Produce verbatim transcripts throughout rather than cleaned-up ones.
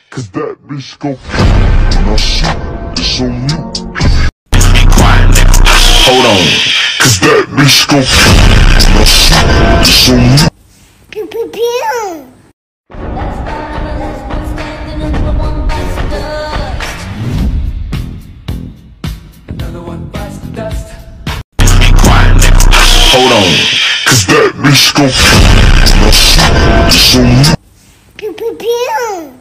Cause that bitch go when I shoot, it's on mute. Hold on. Cause that bitch go when I shoot, it's on mute. Pew pew pew. Another one bites the dust. Hold on. Cause that bitch go when I shoot, it's on mute. Pew pew pew.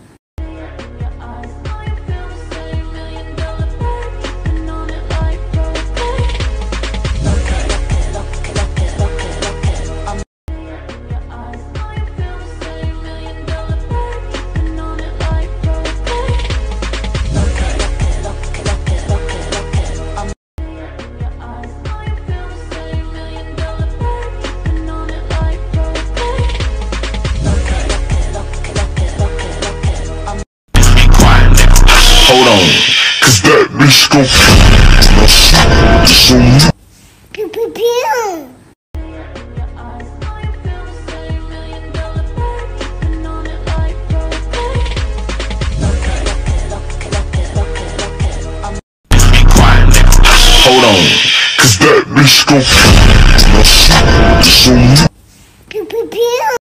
Hold on, cause that bitch go when I shoot, it's on mute. Pew pew pew. Hold on, cause that bitch go when I shoot, it's on mute. Pew pew pew.